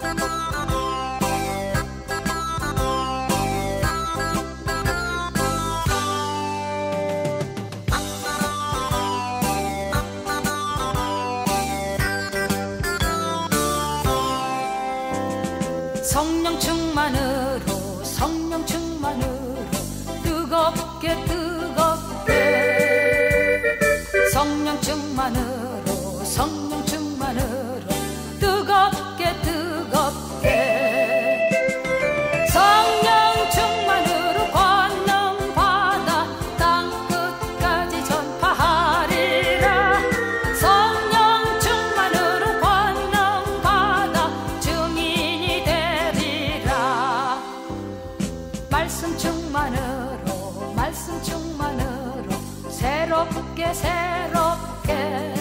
성령 충만으로 성령 충만으로 뜨겁게 뜨겁게 성령 충만으로 성령 충만으로 뜨겁게 뜨겁게 성령 충만으로 권능받아 땅끝까지 전파하리라. 성령 충만으로 권능받아 증인이 되리라. 말씀 충만으로 말씀 충만으로 새롭게 새롭게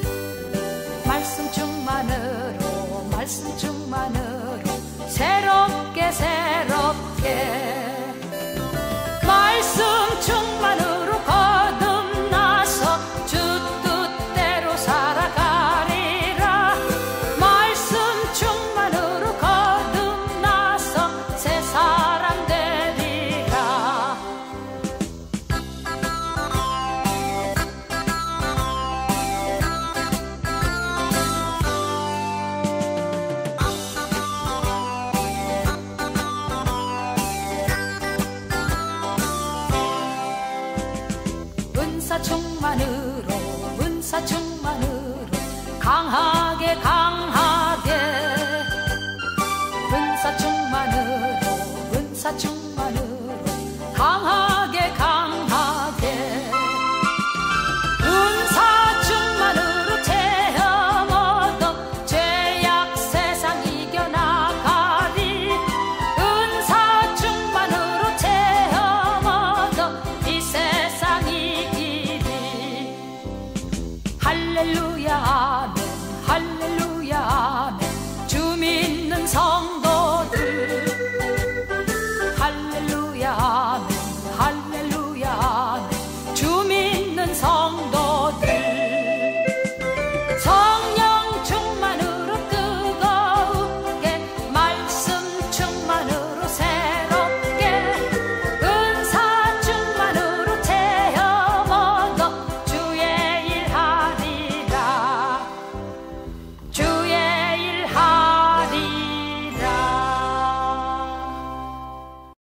말씀 충만으로 말씀 충만으로 새롭게 새롭게 말씀 충만으로 거듭나서 주 뜻대로 살아가리라. 말씀 충만으로 거듭나서 새 사람 되리라. 은사 충만으로 은사 충만으로 강하게 강하게 은사 충만으로 은사 충만으로 강하게 강하게 은사 충만으로 체험 얻어 죄악 세상 이겨나가리. 은사 충만으로 체험 얻어 이 세상 이기리. 할렐루야 아멘